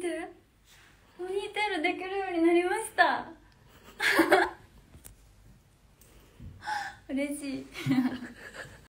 て、ポニーテールできるようになりました嬉しい